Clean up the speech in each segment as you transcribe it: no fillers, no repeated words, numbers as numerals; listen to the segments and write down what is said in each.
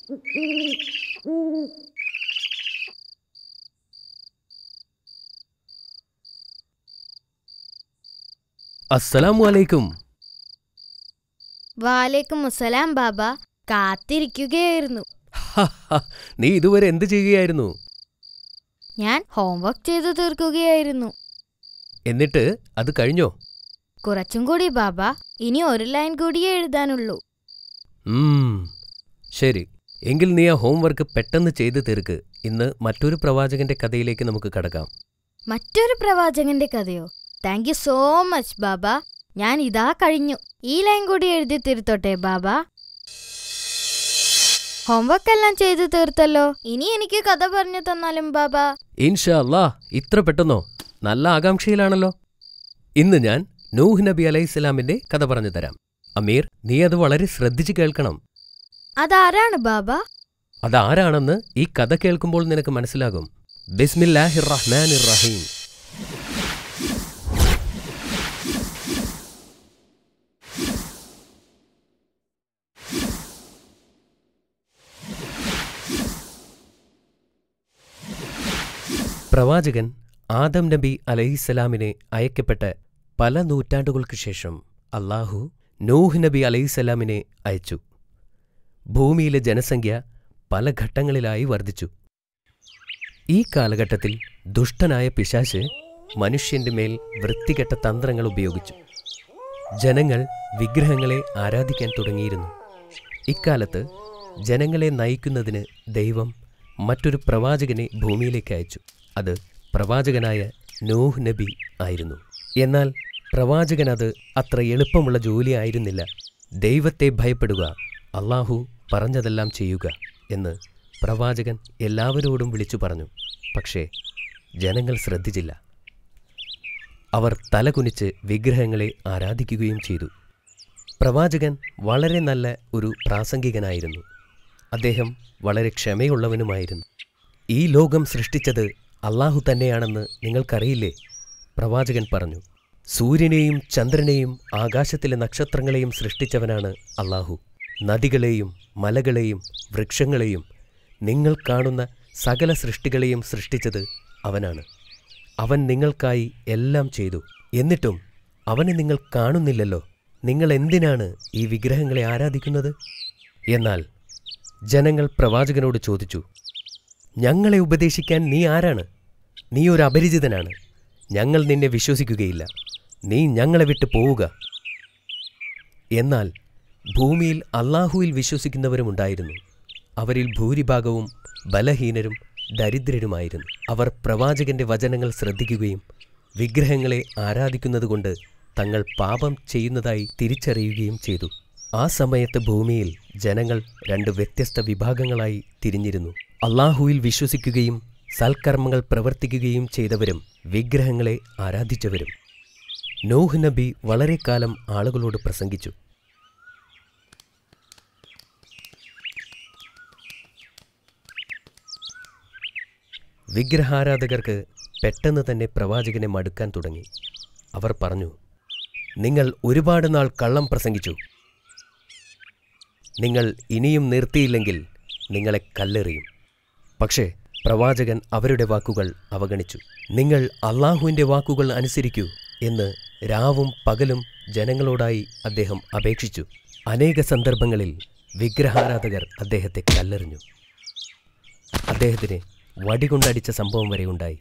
അസ്സലാമു അലൈക്കും. വാലേക്കും അസ്സലാം ബാബ. കാത്തിരിക്കുകയായിരുന്നു. നീ ഇതുവരെ എന്ത് ചെയ്യുകയായിരുന്നു? ഞാൻ ഹോംവർക്ക് ചെയ്തു തീർക്കുകയായിരുന്നു. എന്നിട്ട് അത് കഴിഞ്ഞോ? കുറച്ചും കൂടി ബാബ. ഇനി ഒരു ലൈൻ കൂടിയേ എഴുതാനുള്ളൂ. ശരി, എങ്കിൽ നീ ആ ഹോംവർക്ക് പെട്ടെന്ന് ചെയ്തു തീർക്ക്. ഇന്ന് മറ്റൊരു പ്രവാചകന്റെ കഥയിലേക്ക് നമുക്ക് കടക്കാം. മറ്റൊരു പ്രവാചകന്റെ കഥയോ? Thank you so much Baba. ഞാൻ ഇതാ കഴിഞ്ഞു. ഈ ലൈൻ കൂടി എഴുതി തീർത്തോട്ടെ ബാബ. ഹോംവർക്ക് എല്ലാം ചെയ്തു തീർത്തല്ലോ. ഇനി എനിക്ക് കഥ പറഞ്ഞു തന്നാലും ബാബ. ഇൻഷാ അല്ലാഹ്. ഇത്ര പെട്ടെന്നോ? നല്ല ആകാംക്ഷയിലാണല്ലോ. ഇന്ന് ഞാൻ നൂഹ് നബി അലൈഹിസ്സലാമിന്റെ കഥ പറഞ്ഞു തരാം. അമീർ, നീ അത് വളരെ ശ്രദ്ധിച്ചു കേൾക്കണം. അതാരാണ് ബാബ? അതാരാണെന്ന് ഈ കഥ കേൾക്കുമ്പോൾ നിനക്ക് മനസ്സിലാകും. ബിസ്മില്ലാഹിർ റഹ്മാനിർ റഹീം. പ്രവാചകൻ ആദം നബി അലൈഹിസ്സലാമിനെ അയക്കപ്പെട്ട പല നൂറ്റാണ്ടുകൾക്ക് ശേഷം അല്ലാഹു നൂഹ് നബി അലൈഹിസ്സലാമിനെ അയച്ചു. ഭൂമിയിലെ ജനസംഖ്യ പല ഘട്ടങ്ങളിലായി വർദ്ധിച്ചു. ഈ കാലഘട്ടത്തിൽ ദുഷ്ടനായ പിശാച് മനുഷ്യന്റെ മേൽ വൃത്തികെട്ട തന്ത്രങ്ങൾ ഉപയോഗിച്ചു. ജനങ്ങൾ വിഗ്രഹങ്ങളെ ആരാധിക്കാൻ തുടങ്ങിയിരുന്നു. ഇക്കാലത്ത് ജനങ്ങളെ നയിക്കുന്നതിന് ദൈവം മറ്റൊരു പ്രവാചകനെ ഭൂമിയിലേക്ക് അയച്ചു. അത് പ്രവാചകനായ നൂഹ് നബി ആയിരുന്നു. എന്നാൽ പ്രവാചകൻ അത് അത്ര എളുപ്പമുള്ള ജോലിയായിരുന്നില്ല. ദൈവത്തെ ഭയപ്പെടുക, അല്ലാഹു പറഞ്ഞതെല്ലാം ചെയ്യുക എന്ന് പ്രവാചകൻ എല്ലാവരോടും വിളിച്ചു പറഞ്ഞു. പക്ഷേ ജനങ്ങൾ ശ്രദ്ധിച്ചില്ല. അവർ തലകുനിച്ച് വിഗ്രഹങ്ങളെ ആരാധിക്കുകയും ചെയ്തു. പ്രവാചകൻ വളരെ നല്ല ഒരു പ്രാസംഗികനായിരുന്നു. അദ്ദേഹം വളരെ ക്ഷമയുള്ളവനുമായിരുന്നു. ഈ ലോകം സൃഷ്ടിച്ചത് അല്ലാഹു തന്നെയാണെന്ന് നിങ്ങൾക്കറിയില്ലേ? പ്രവാചകൻ പറഞ്ഞു. സൂര്യനെയും ചന്ദ്രനെയും ആകാശത്തിലെ നക്ഷത്രങ്ങളെയും സൃഷ്ടിച്ചവനാണ് അല്ലാഹു. നദികളെയും മലകളെയും വൃക്ഷങ്ങളെയും നിങ്ങൾ കാണുന്ന സകല സൃഷ്ടികളെയും സൃഷ്ടിച്ചത് അവനാണ്. അവൻ നിങ്ങൾക്കായി എല്ലാം ചെയ്തു. എന്നിട്ടും അവനെ നിങ്ങൾ കാണുന്നില്ലല്ലോ. നിങ്ങൾ എന്തിനാണ് ഈ വിഗ്രഹങ്ങളെ ആരാധിക്കുന്നത്? എന്നാൽ ജനങ്ങൾ പ്രവാചകനോട് ചോദിച്ചു, ഞങ്ങളെ ഉപദേശിക്കാൻ നീ ആരാണ്? നീ ഒരു അപരിചിതനാണ്. ഞങ്ങൾ നിന്നെ വിശ്വസിക്കുകയില്ല. നീ ഞങ്ങളെ വിട്ടു പോവുക. എന്നാൽ ഭൂമിയിൽ അല്ലാഹുവിൽ വിശ്വസിക്കുന്നവരുമുണ്ടായിരുന്നു. അവരിൽ ഭൂരിഭാഗവും ബലഹീനരും ദരിദ്രരുമായിരുന്നു. അവർ പ്രവാചകന്റെ വചനങ്ങൾ ശ്രദ്ധിക്കുകയും വിഗ്രഹങ്ങളെ ആരാധിക്കുന്നതുകൊണ്ട് തങ്ങൾ പാപം ചെയ്യുന്നതായി തിരിച്ചറിയുകയും ചെയ്തു. ആ സമയത്ത് ഭൂമിയിൽ ജനങ്ങൾ രണ്ട് വ്യത്യസ്ത വിഭാഗങ്ങളായി തിരിഞ്ഞിരുന്നു. അല്ലാഹുവിൽ വിശ്വസിക്കുകയും സൽക്കർമ്മങ്ങൾ പ്രവർത്തിക്കുകയും ചെയ്തവരും വിഗ്രഹങ്ങളെ ആരാധിച്ചവരും. നൂഹ് നബി വളരെ കാലം ആളുകളോട് പ്രസംഗിച്ചു. വിഗ്രഹാരാധകർക്ക് പെട്ടെന്ന് തന്നെ പ്രവാചകനെ മടുക്കാൻ തുടങ്ങി. അവർ പറഞ്ഞു, നിങ്ങൾ ഒരുപാട് നാൾ കള്ളം പ്രസംഗിച്ചു. നിങ്ങൾ ഇനിയും നിർത്തിയില്ലെങ്കിൽ നിങ്ങളെ കല്ലെറിയും. പക്ഷേ പ്രവാചകൻ അവരുടെ വാക്കുകൾ അവഗണിച്ചു. നിങ്ങൾ അല്ലാഹുവിൻ്റെ വാക്കുകൾ അനുസരിക്കൂ എന്ന് രാവും പകലും ജനങ്ങളോടായി അദ്ദേഹം അപേക്ഷിച്ചു. അനേക സന്ദർഭങ്ങളിൽ വിഗ്രഹാരാധകർ അദ്ദേഹത്തെ കല്ലെറിഞ്ഞു. അദ്ദേഹത്തിനെ വടികൊണ്ടടിച്ച സംഭവം വരെ ഉണ്ടായി.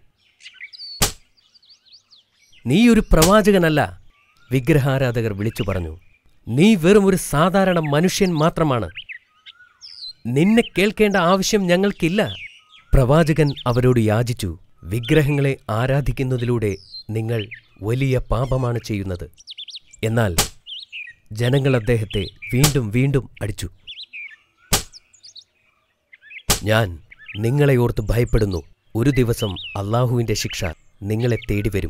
നീ ഒരു പ്രവാചകനല്ല, വിഗ്രഹാരാധകർ വിളിച്ചു പറഞ്ഞു. നീ വെറും ഒരു സാധാരണ മനുഷ്യൻ മാത്രമാണ്. നിന്നെ കേൾക്കേണ്ട ആവശ്യം ഞങ്ങൾക്കില്ല. പ്രവാചകൻ അവരോട് യാചിച്ചു, വിഗ്രഹങ്ങളെ ആരാധിക്കുന്നതിലൂടെ നിങ്ങൾ വലിയ പാപമാണ് ചെയ്യുന്നത്. എന്നാൽ ജനങ്ങൾ അദ്ദേഹത്തെ വീണ്ടും വീണ്ടും അടിച്ചു. ഞാൻ നിങ്ങളെ ഓർത്ത് ഭയപ്പെടുന്നു. ഒരു ദിവസം അല്ലാഹുവിൻ്റെ ശിക്ഷ നിങ്ങളെ തേടി വരും.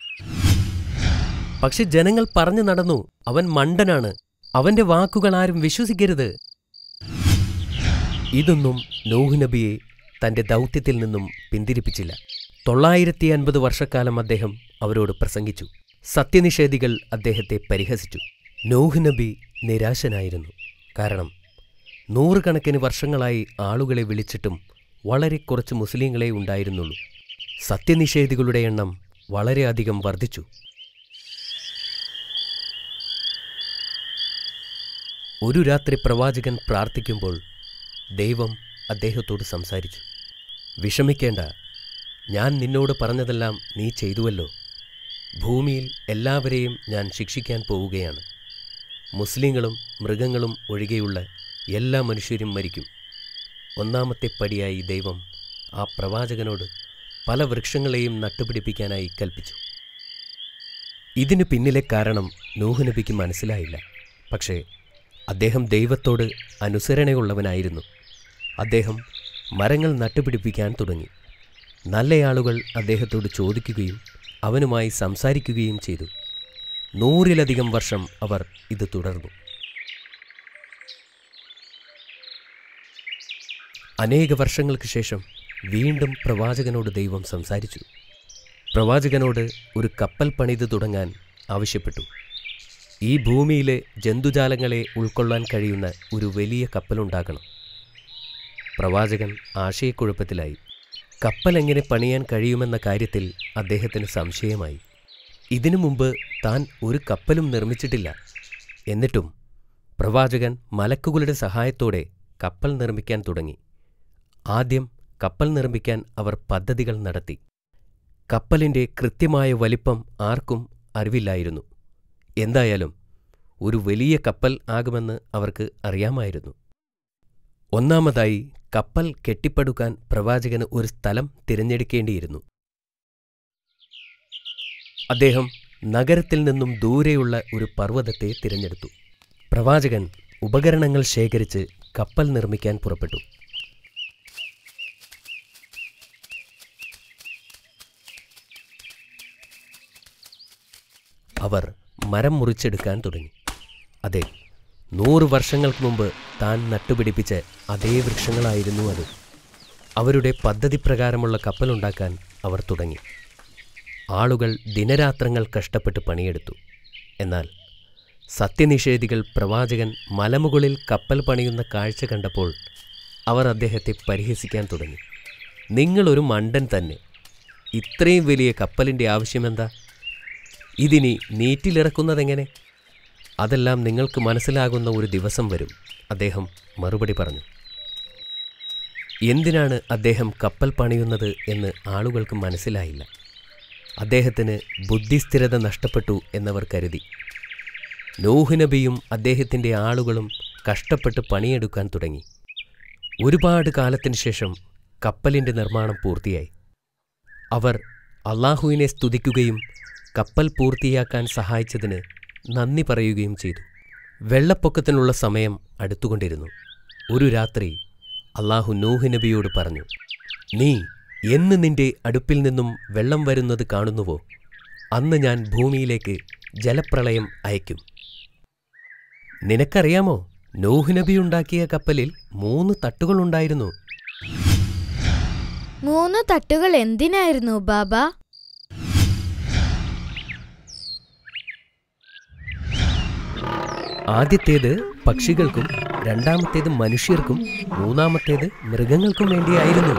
പക്ഷെ ജനങ്ങൾ പറഞ്ഞു നടന്നു, അവൻ മണ്ടനാണ്, അവന്റെ വാക്കുകൾ ആരും വിശ്വസിക്കരുത്. ഇതൊന്നും നൂഹ് നബിയെ തന്റെ ദൗത്യത്തിൽ നിന്നും പിന്തിരിപ്പിച്ചില്ല. 950 വർഷക്കാലം അദ്ദേഹം അവരോട് പ്രസംഗിച്ചു. സത്യനിഷേധികൾ അദ്ദേഹത്തെ പരിഹസിച്ചു. നൂഹ് നബി നിരാശനായിരുന്നു. കാരണം നൂറുകണക്കിന് വർഷങ്ങളായി ആളുകളെ വിളിച്ചിട്ടും വളരെ കുറച്ച് മുസ്ലിങ്ങളെ ഉണ്ടായിരുന്നുള്ളൂ. സത്യനിഷേധികളുടെ എണ്ണം വളരെയധികം വർദ്ധിച്ചു. ഒരു രാത്രി പ്രവാചകൻ പ്രാർത്ഥിക്കുമ്പോൾ ദൈവം അദ്ദേഹത്തോട് സംസാരിച്ചു. വിഷമിക്കേണ്ട, ഞാൻ നിന്നോട് പറഞ്ഞതെല്ലാം നീ ചെയ്തുവല്ലോ. ഭൂമിയിൽ എല്ലാവരെയും ഞാൻ ശിക്ഷിക്കാൻ പോവുകയാണ്. മുസ്ലിങ്ങളും മൃഗങ്ങളും ഒഴികെയുള്ള എല്ലാ മനുഷ്യരും മരിക്കും. ഒന്നാമത്തെ പടിയായി ദൈവം ആ പ്രവാചകനോട് പല വൃക്ഷങ്ങളെയും നട്ടുപിടിപ്പിക്കാനായി കൽപ്പിച്ചു. ഇതിനു പിന്നിലെ കാരണം നൂഹ് നബിക്ക് മനസ്സിലായില്ല. പക്ഷേ അദ്ദേഹം ദൈവത്തോട് അനുസരണയുള്ളവനായിരുന്നു. അദ്ദേഹം മരങ്ങൾ നട്ടുപിടിപ്പിക്കാൻ തുടങ്ങി. നല്ലയാളുകൾ അദ്ദേഹത്തോട് ചോദിക്കുകയും അവനുമായി സംസാരിക്കുകയും ചെയ്തു. 100-ലധികം വർഷം അവർ ഇത് തുടർന്നു. അനേക വർഷങ്ങൾക്ക് ശേഷം വീണ്ടും പ്രവാചകനോട് ദൈവം സംസാരിച്ചു. പ്രവാചകനോട് ഒരു കപ്പൽ പണിത് തുടങ്ങാൻ ആവശ്യപ്പെട്ടു. ഈ ഭൂമിയിലെ ജന്തുജാലങ്ങളെ ഉൾക്കൊള്ളാൻ കഴിയുന്ന ഒരു വലിയ കപ്പലുണ്ടാക്കണം. പ്രവാചകൻ ആശയക്കുഴപ്പത്തിലായി. കപ്പൽ എങ്ങനെ പണിയാൻ കഴിയുമെന്ന കാര്യത്തിൽ അദ്ദേഹത്തിന് സംശയമായി. ഇതിനു മുമ്പ് താൻ ഒരു കപ്പലും നിർമ്മിച്ചിട്ടില്ല. എന്നിട്ടും പ്രവാചകൻ മലക്കുകളുടെ സഹായത്തോടെ കപ്പൽ നിർമ്മിക്കാൻ തുടങ്ങി. ആദ്യം കപ്പൽ നിർമ്മിക്കാൻ അവർ പദ്ധതികൾ നടത്തി. കപ്പലിൻ്റെ കൃത്യമായ വലിപ്പം ആർക്കും അറിവില്ലായിരുന്നു. എന്തായാലും ഒരു വലിയ കപ്പൽ ആകുമെന്ന് അവർക്ക് അറിയാമായിരുന്നു. ഒന്നാമതായി കപ്പൽ കെട്ടിപ്പടുക്കാൻ പ്രവാചകന് ഒരു സ്ഥലം തിരഞ്ഞെടുക്കേണ്ടിയിരുന്നു. അദ്ദേഹം നഗരത്തിൽ നിന്നും ദൂരെയുള്ള ഒരു പർവ്വതത്തെ തിരഞ്ഞെടുത്തു. പ്രവാചകൻ ഉപകരണങ്ങൾ ശേഖരിച്ച് കപ്പൽ നിർമ്മിക്കാൻ പുറപ്പെട്ടു. അവർ മരം മുറിച്ചെടുക്കാൻ തുടങ്ങി. അതെ, 100 വർഷങ്ങൾക്ക് മുമ്പ് താൻ നട്ടുപിടിപ്പിച്ച അതേ വൃക്ഷങ്ങളായിരുന്നു അത്. അവരുടെ പദ്ധതി പ്രകാരമുള്ള കപ്പലുണ്ടാക്കാൻ അവർ തുടങ്ങി. ആളുകൾ ദിനരാത്രങ്ങൾ കഷ്ടപ്പെട്ട് പണിയെടുത്തു. എന്നാൽ സത്യനിഷേധികൾ പ്രവാചകൻ മലമുകളിൽ കപ്പൽ പണിയുന്ന കാഴ്ച കണ്ടപ്പോൾ അവർ അദ്ദേഹത്തെ പരിഹസിക്കാൻ തുടങ്ങി. നിങ്ങളൊരു മണ്ടൻ തന്നെ. ഇത്രയും വലിയ കപ്പലിൻ്റെ ആവശ്യമെന്താ? ഇതിനി നീറ്റിലിറക്കുന്നതെങ്ങനെ? അതെല്ലാം നിങ്ങൾക്ക് മനസ്സിലാകുന്ന ഒരു ദിവസം വരും, അദ്ദേഹം മറുപടി പറഞ്ഞു. എന്തിനാണ് അദ്ദേഹം കപ്പൽ പണിയുന്നത് എന്ന് ആളുകൾക്ക് മനസ്സിലായില്ല. അദ്ദേഹത്തിന് ബുദ്ധിസ്ഥിരത നഷ്ടപ്പെട്ടു എന്നവർ കരുതി. നൂഹ് നബിയും അദ്ദേഹത്തിൻ്റെ ആളുകളും കഷ്ടപ്പെട്ട് പണിയെടുക്കാൻ തുടങ്ങി. ഒരുപാട് കാലത്തിന് ശേഷം കപ്പലിൻ്റെ നിർമ്മാണം പൂർത്തിയായി. അവർ അള്ളാഹുവിനെ സ്തുതിക്കുകയും കപ്പൽ പൂർത്തിയാക്കാൻ സഹായിച്ചതിന് നന്ദി പറയുകയും ചെയ്തു. വെള്ളപ്പൊക്കത്തിനുള്ള സമയം അടുത്തുകൊണ്ടിരുന്നു. ഒരു രാത്രി അള്ളാഹു നൂഹ് നബിയോട് പറഞ്ഞു, നീ എന്ന് നിന്റെ അടുപ്പിൽ നിന്നും വെള്ളം വരുന്നത് കാണുന്നുവോ, അന്ന് ഞാൻ ഭൂമിയിലേക്ക് ജലപ്രളയം അയക്കും. നിനക്കറിയാമോ, നൂഹ് നബി ഉണ്ടാക്കിയ കപ്പലിൽ 3 തട്ടുകളുണ്ടായിരുന്നു. 3 തട്ടുകൾ എന്തിനായിരുന്നു ബാബ? ആദ്യത്തേത് പക്ഷികൾക്കും, രണ്ടാമത്തേത് മനുഷ്യർക്കും, മൂന്നാമത്തേത് മൃഗങ്ങൾക്കും വേണ്ടിയായിരുന്നു.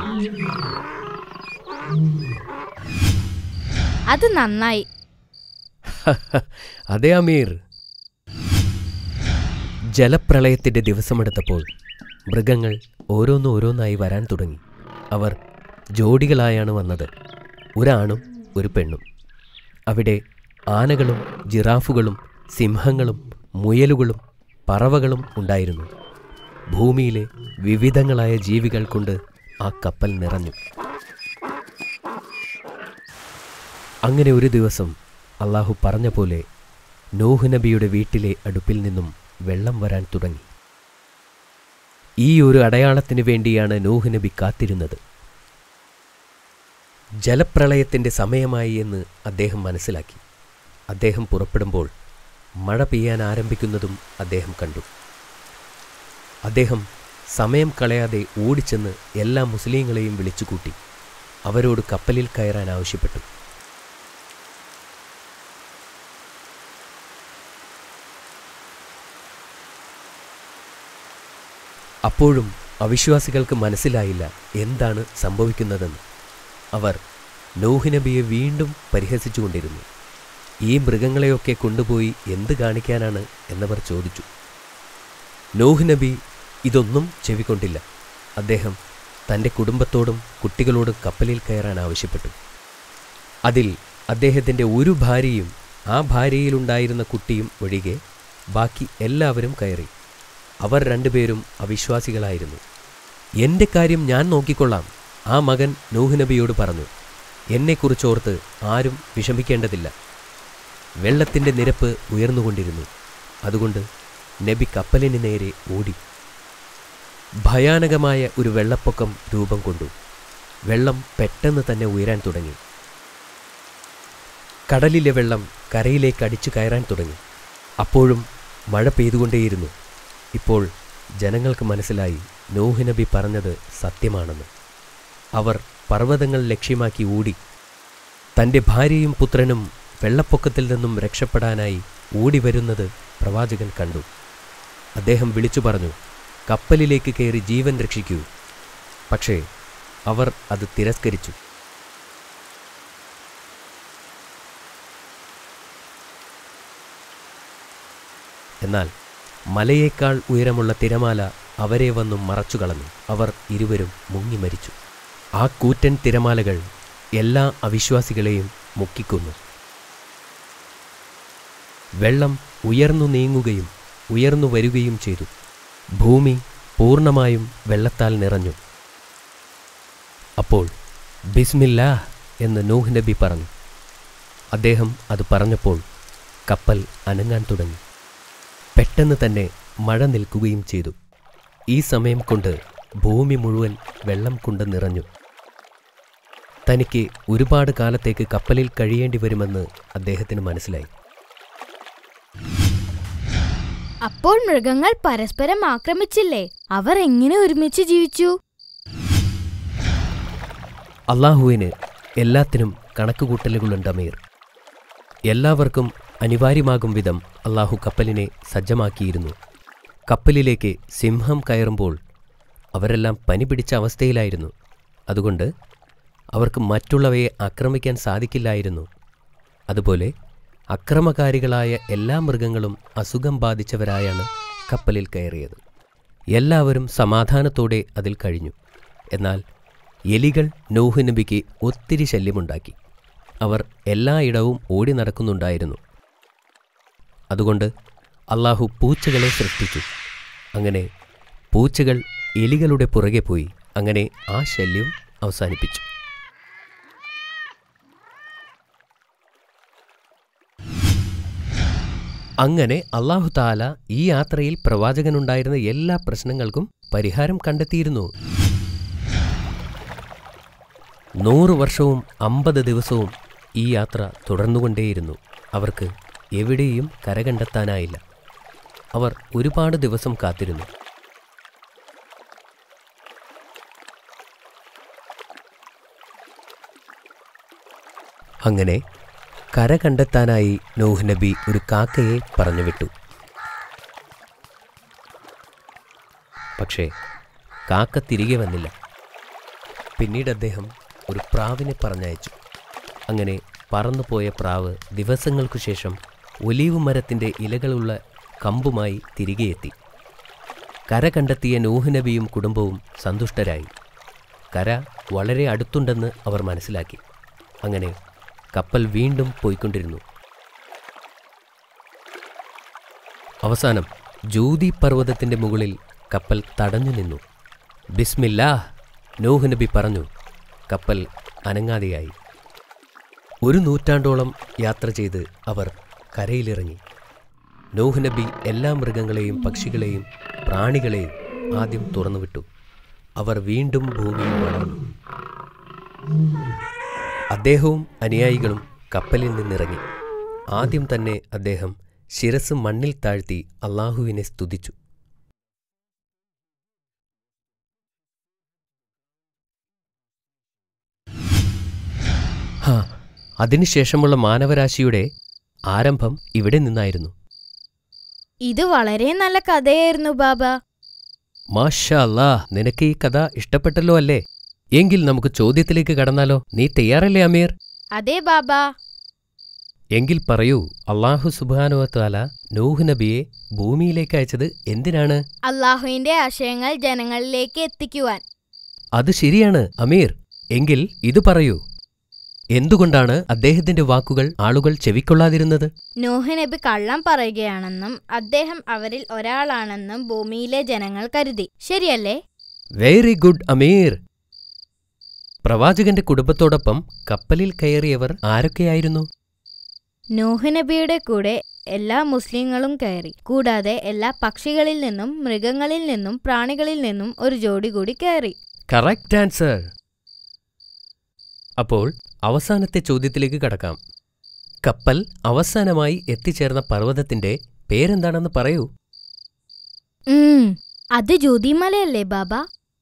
അത് നന്നായി. അതെ അമീർ. ജലപ്രളയത്തിൻ്റെ ദിവസമെടുത്തപ്പോൾ മൃഗങ്ങൾ ഓരോന്നോരോന്നായി വരാൻ തുടങ്ങി. അവർ ജോഡികളായാണ് വന്നത്, ഒരാണും ഒരു പെണ്ണും. അവിടെ ആനകളും ജിറാഫുകളും സിംഹങ്ങളും മുയലുകളും പറവകളും ഉണ്ടായിരുന്നു. ഭൂമിയിലെ വിവിധങ്ങളായ ജീവികൾ കൊണ്ട് ആ കപ്പൽ നിറഞ്ഞു. അങ്ങനെ ഒരു ദിവസം അള്ളാഹു പറഞ്ഞ പോലെ നൂഹ് നബിയുടെ വീട്ടിലെ അടുപ്പിൽ നിന്നും വെള്ളം വരാൻ തുടങ്ങി. ഈ ഒരു അടയാളത്തിന് വേണ്ടിയാണ് നൂഹ് നബി കാത്തിരുന്നത്. ജലപ്രളയത്തിൻ്റെ സമയമായി എന്ന് അദ്ദേഹം മനസ്സിലാക്കി. അദ്ദേഹം പുറപ്പെടുമ്പോൾ മഴ പെയ്യാൻ ആരംഭിക്കുന്നതും അദ്ദേഹം കണ്ടു. അദ്ദേഹം സമയം കളയാതെ ഓടിച്ചെന്ന് എല്ലാ മുസ്ലിങ്ങളെയും വിളിച്ചുകൂട്ടി അവരോട് കപ്പലിൽ കയറാൻ ആവശ്യപ്പെട്ടു. അപ്പോഴും അവിശ്വാസികൾക്ക് മനസ്സിലായില്ല എന്താണ് സംഭവിക്കുന്നതെന്ന്. അവർ നൂഹ് നബിയെ വീണ്ടും പരിഹസിച്ചുകൊണ്ടിരുന്നു. ഈ മൃഗങ്ങളെയൊക്കെ കൊണ്ടുപോയി എന്ത് കാണിക്കാനാണ് എന്നവർ ചോദിച്ചു. നൂഹ് നബി ഇതൊന്നും ചെവിക്കൊണ്ടില്ല. അദ്ദേഹം തൻ്റെ കുടുംബത്തോടും കുട്ടികളോടും കപ്പലിൽ കയറാൻ ആവശ്യപ്പെട്ടു. അതിൽ അദ്ദേഹത്തിൻ്റെ ഒരു ഭാര്യയും ആ ഭാര്യയിലുണ്ടായിരുന്ന കുട്ടിയും ഒഴികെ ബാക്കി എല്ലാവരും കയറി. അവർ രണ്ടുപേരും അവിശ്വാസികളായിരുന്നു. എൻ്റെ കാര്യം ഞാൻ നോക്കിക്കൊള്ളാം, ആ മകൻ നൂഹ് നബിയോട് പറഞ്ഞു. എന്നെക്കുറിച്ചോർത്ത് ആരും വിഷമിക്കേണ്ടതില്ല. വെള്ളത്തിൻ്റെ നിരപ്പ് ഉയർന്നുകൊണ്ടിരുന്നു. അതുകൊണ്ട് നബി കപ്പലിന് നേരെ ഓടി. ഭയാനകമായ ഒരു വെള്ളപ്പൊക്കം രൂപം കൊണ്ടു. വെള്ളം പെട്ടെന്ന് തന്നെ ഉയരാൻ തുടങ്ങി. കടലിലെ വെള്ളം കരയിലേക്ക് അടിച്ചു കയറാൻ തുടങ്ങി. അപ്പോഴും മഴ പെയ്തുകൊണ്ടേയിരുന്നു. ഇപ്പോൾ ജനങ്ങൾക്ക് മനസ്സിലായി നൂഹ് നബി പറഞ്ഞത് സത്യമാണെന്ന്. അവർ പർവ്വതങ്ങൾ ലക്ഷ്യമാക്കി ഓടി. തൻ്റെ ഭാര്യയും പുത്രനും വെള്ളപ്പൊക്കത്തിൽ നിന്നും രക്ഷപ്പെടാനായി ഓടി വരുന്നത് പ്രവാചകൻ കണ്ടു. അദ്ദേഹം വിളിച്ചു പറഞ്ഞു, കപ്പലിലേക്ക് കയറി ജീവൻ രക്ഷിക്കൂ. പക്ഷേ അവർ അത് തിരസ്കരിച്ചു. എന്നാൽ മലയേക്കാൾ ഉയരമുള്ള തിരമാല അവരെ വന്നും മറച്ചുകളഞ്ഞു. അവർ ഇരുവരും മുങ്ങി മരിച്ചു. ആ കൂറ്റൻ തിരമാലകൾ എല്ലാ അവിശ്വാസികളെയും മുക്കിക്കൊന്നു. വെള്ളം ഉയർന്നു നീങ്ങുകയും ഉയർന്നു വരികയും ചെയ്തു. ഭൂമി പൂർണ്ണമായും വെള്ളത്താൽ നിറഞ്ഞു. അപ്പോൾ ബിസ്മില്ലാഹ് എന്ന് നൂഹ് നബി പറഞ്ഞു. അദ്ദേഹം അത് പറഞ്ഞപ്പോൾ കപ്പൽ അനങ്ങാൻ തുടങ്ങി. പെട്ടെന്ന് തന്നെ മഴ നിൽക്കുകയും ചെയ്തു. ഈ സമയം കൊണ്ട് ഭൂമി മുഴുവൻ വെള്ളം കൊണ്ട് നിറഞ്ഞു. തനിക്ക് ഒരുപാട് കാലത്തേക്ക് കപ്പലിൽ കഴിയേണ്ടി വരുമെന്ന് അദ്ദേഹത്തിന് മനസ്സിലായി. അപ്പോൾ മൃഗങ്ങൾ പരസ്പരം ആക്രമിച്ചില്ലേ? അവർ എങ്ങനെ ഒരുമിച്ച് ജീവിച്ചു? അള്ളാഹുവിന് എല്ലാത്തിനും കണക്കുകൂട്ടലുകളുണ്ട് അമീർ. എല്ലാവർക്കും അനിവാര്യമാകും വിധം അള്ളാഹു കപ്പലിനെ സജ്ജമാക്കിയിരുന്നു. കപ്പലിലേക്ക് സിംഹം കയറുമ്പോൾ അവരെല്ലാം പനി പിടിച്ച അവസ്ഥയിലായിരുന്നു. അതുകൊണ്ട് അവർക്ക് മറ്റുള്ളവയെ ആക്രമിക്കാൻ സാധിക്കില്ലായിരുന്നു. അതുപോലെ അക്രമകാരികളായ എല്ലാ മൃഗങ്ങളും അസുഖം ബാധിച്ചവരായാണ് കപ്പലിൽ കയറിയത്. എല്ലാവരും സമാധാനത്തോടെ അതിൽ കഴിഞ്ഞു. എന്നാൽ എലികൾ നൂഹ് നബിക്ക് ഒത്തിരി ശല്യമുണ്ടാക്കി. അവർ എല്ലായിടവും ഓടി നടക്കുന്നുണ്ടായിരുന്നു. അതുകൊണ്ട് അള്ളാഹു പൂച്ചകളെ സൃഷ്ടിച്ചു. അങ്ങനെ പൂച്ചകൾ എലികളുടെ പുറകെ പോയി. അങ്ങനെ ആ ശല്യം അവസാനിപ്പിച്ചു. അങ്ങനെ അല്ലാഹു തആല ഈ യാത്രയിൽ പ്രവാചകനുണ്ടായിരുന്ന എല്ലാ പ്രശ്നങ്ങൾക്കും പരിഹാരം കണ്ടെത്തിയിരുന്നു. 100 വർഷവും 50 ദിവസവും ഈ യാത്ര തുടർന്നുകൊണ്ടേയിരുന്നു. അവർക്ക് എവിടെയും കരകണ്ടെത്താനായില്ല. അവർ ഒരുപാട് ദിവസം കാത്തിരുന്നു. അങ്ങനെ കര കണ്ടെത്താനായി നൂഹ് നബി ഒരു കാക്കയെ പറഞ്ഞുവിട്ടു. പക്ഷേ കാക്ക തിരികെ വന്നില്ല. പിന്നീട് അദ്ദേഹം ഒരു പ്രാവിനെ പറഞ്ഞയച്ചു. അങ്ങനെ പറന്നുപോയ പ്രാവ് ദിവസങ്ങൾക്കു ശേഷം ഒലീവ് മരത്തിൻ്റെ ഇലകളുള്ള കമ്പുമായി തിരികെ എത്തി. കര കണ്ടെത്തിയ നൂഹ് നബിയും കുടുംബവും സന്തുഷ്ടരായി. കര വളരെ അടുത്തുണ്ടെന്ന് അവർ മനസ്സിലാക്കി. അങ്ങനെ കപ്പൽ വീണ്ടും പോയിക്കൊണ്ടിരുന്നു. അവസാനം ജൂദി പർവ്വതത്തിൻ്റെ മുകളിൽ കപ്പൽ തടഞ്ഞു നിന്നു. ബിസ്മില്ലാഹ് നൂഹ് നബി പറഞ്ഞു. കപ്പൽ അനങ്ങാതെയായി. 1 നൂറ്റാണ്ടോളം യാത്ര ചെയ്ത് അവർ കരയിലിറങ്ങി. നൂഹ് നബി എല്ലാ മൃഗങ്ങളെയും പക്ഷികളെയും പ്രാണികളെയും ആദ്യം തുറന്നുവിട്ടു. അവർ വീണ്ടും ഭൂമിയിൽ വളർന്നു. അദ്ദേഹവും അനുയായികളും കപ്പലിൽ നിന്നിറങ്ങി. ആദ്യം തന്നെ അദ്ദേഹം ശിരസ് മണ്ണിൽ താഴ്ത്തി അള്ളാഹുവിനെ സ്തുതിച്ചു. അതിനുശേഷമുള്ള മാനവരാശിയുടെ ആരംഭം ഇവിടെ നിന്നായിരുന്നു. ഇത് വളരെ നല്ല കഥയായിരുന്നു ബാബ. മാഷാ അല്ലാ, നിനക്ക് ഈ കഥ ഇഷ്ടപ്പെട്ടല്ലോ അല്ലേ? എങ്കിൽ നമുക്ക് ചോദ്യത്തിലേക്ക് കടന്നാലോ? നീ തയ്യാറല്ലേ അമീർ? അതെ ബാബാ. എങ്കിൽ പറയൂ, അല്ലാഹു സുബ്ഹാനഹു വ തആല നൂഹ് നബിയെ ഭൂമിയിലേക്ക് അയച്ചത് എന്തിനാണ്? അള്ളാഹുവിന്റെ ആശയങ്ങൾ ജനങ്ങളിലേക്ക് എത്തിക്കുവാൻ. അത് ശരിയാണ് അമീർ. എങ്കിൽ ഇത് പറയൂ, എന്തുകൊണ്ടാണ് അദ്ദേഹത്തിന്റെ വാക്കുകൾ ആളുകൾ ചെവിക്കൊള്ളാതിരുന്നത്? നൂഹ് നബി കള്ളം പറയുകയാണെന്നും അദ്ദേഹം അവരിൽ ഒരാളാണെന്നും ഭൂമിയിലെ ജനങ്ങൾ കരുതി. ശരിയല്ലേ? Very good Ameer. പ്രവാചകന്റെ കുടുംബത്തോടൊപ്പം കപ്പലിൽ കയറിയവർ ആരൊക്കെയായിരുന്നു? നൂഹ് നബിയുടെ കൂടെ എല്ലാ മുസ്ലിങ്ങളും കയറി. കൂടാതെ എല്ലാ പക്ഷികളിൽ നിന്നും മൃഗങ്ങളിൽ നിന്നും പ്രാണികളിൽ നിന്നും ഒരു ജോഡി കൂടി കയറി. Correct answer. അപ്പോൾ അവസാനത്തെ ചോദ്യത്തിലേക്ക് കടക്കാം. കപ്പൽ അവസാനമായി എത്തിച്ചേർന്ന പർവ്വതത്തിന്റെ പേരെന്താണെന്ന് പറയൂ. അത് ജ്യോതിമലയല്ലേ ബാബാ?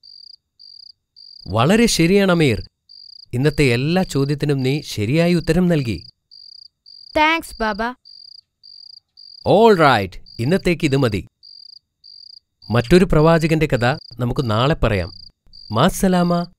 വളരെ ശരിയാണ് അമീർ. ഇന്നത്തെ എല്ലാ ചോദ്യത്തിനും നീ ശരിയായി ഉത്തരം നൽകി. താങ്ക്സ് ബാബാ. ഓൾ റൈറ്റ്, ഇന്നത്തേക്ക് ഇത് മതി. മറ്റൊരു പ്രവാചകന്റെ കഥ നമുക്ക് നാളെ പറയാം. മാസ്സലാമ.